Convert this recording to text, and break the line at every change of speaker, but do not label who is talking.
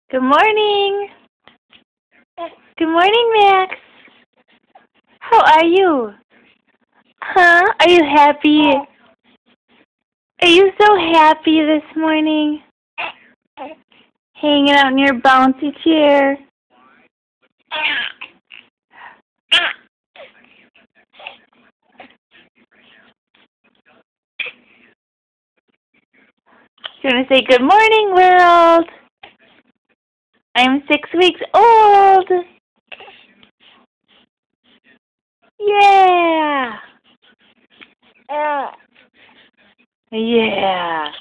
Good morning. Good morning, Max. How are you? Huh? Are you happy? Are you so happy this morning? Hanging out in your bouncy chair. You want to say good morning, world? I'm 6 weeks old. Yeah. Yeah.